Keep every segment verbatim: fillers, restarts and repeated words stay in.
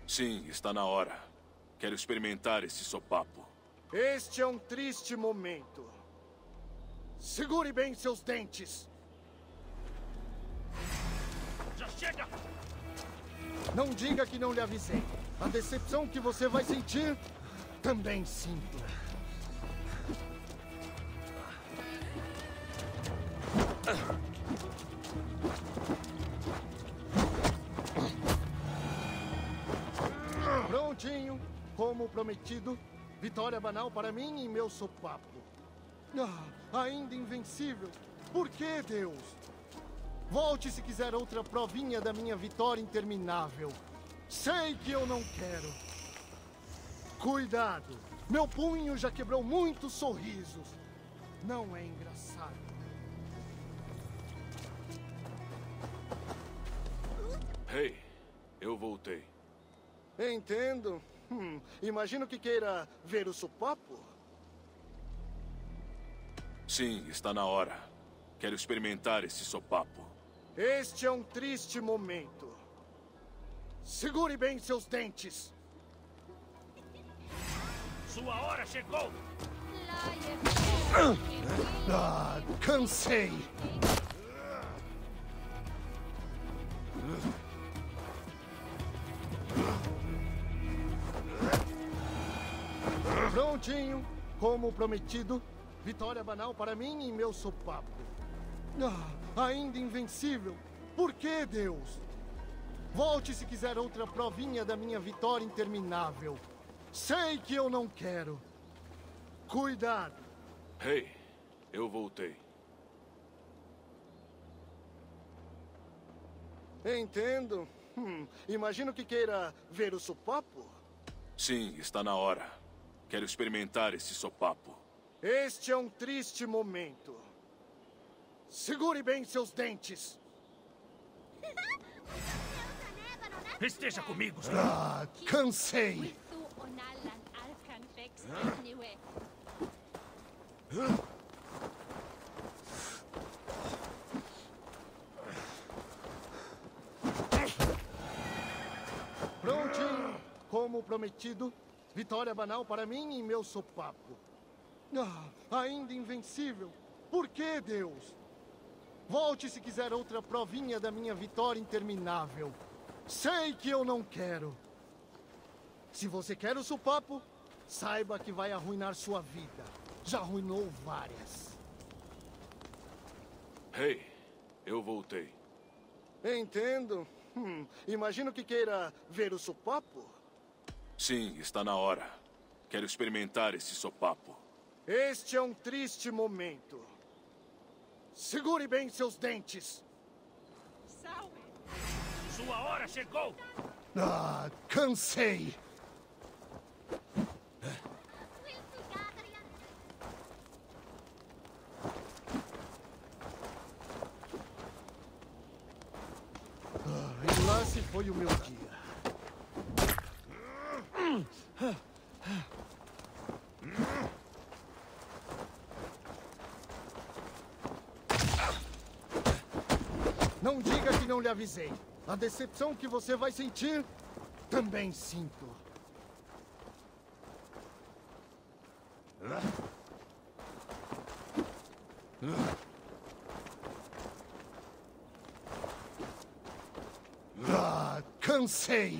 Sim, está na hora. Quero experimentar esse sopapo. Este é um triste momento. Segure bem seus dentes. Já chega! Não diga que não lhe avisei. A decepção que você vai sentir, também sinto. Prontinho, como prometido. Vitória banal para mim e meu sopapo. Ah, ainda invencível. Por que, Deus? Volte se quiser outra provinha da minha vitória interminável. Sei que eu não quero. Cuidado. Meu punho já quebrou muitos sorrisos. Não é engraçado. Hey, eu voltei. Entendo. Hum, imagino que queira ver o sopapo. Sim, está na hora. Quero experimentar esse sopapo. Este é um triste momento. Segure bem seus dentes. Sua hora chegou! Ah, cansei. Prontinho, como prometido. Vitória banal para mim e meu sopapo. Ah, ainda invencível. Por que, Deus? Volte se quiser outra provinha da minha vitória interminável. Sei que eu não quero. Cuidado. Hey, eu voltei. Entendo. Hum, imagino que queira ver o sopapo. Sim, está na hora. Quero experimentar esse sopapo. Este é um triste momento. Segure bem seus dentes. Esteja comigo, senhor. Ah, cansei. Prontinho, como prometido. Vitória banal para mim e meu sopapo. Ah, ainda invencível. Por que, Deus? Volte se quiser outra provinha da minha vitória interminável. Sei que eu não quero. Se você quer o sopapo, saiba que vai arruinar sua vida. Já arruinou várias. Hey, eu voltei. Entendo. Hum, imagino que queira ver o sopapo. Sim, está na hora. Quero experimentar esse sopapo. Este é um triste momento. Segure bem seus dentes. Sua hora chegou! Ah, cansei. Ah, e lá se foi o meu dia. Não diga que não lhe avisei. A decepção que você vai sentir, também sinto. Ah, cansei.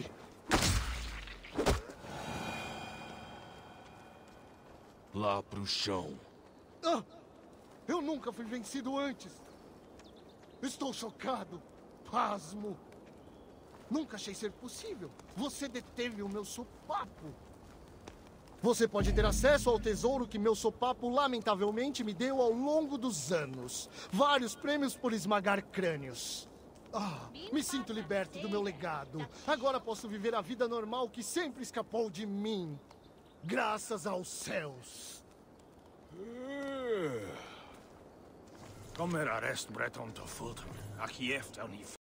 Lá pro chão. Ah, eu nunca fui vencido antes. Estou chocado. Pasmo. Nunca achei ser possível. Você deteve o meu sopapo. Você pode ter acesso ao tesouro que meu sopapo lamentavelmente me deu ao longo dos anos. Vários prêmios por esmagar crânios. Ah, me sinto liberto do meu legado. Agora posso viver a vida normal que sempre escapou de mim. Graças aos céus. Kommer är restbrett om till fullt. Aki efter ni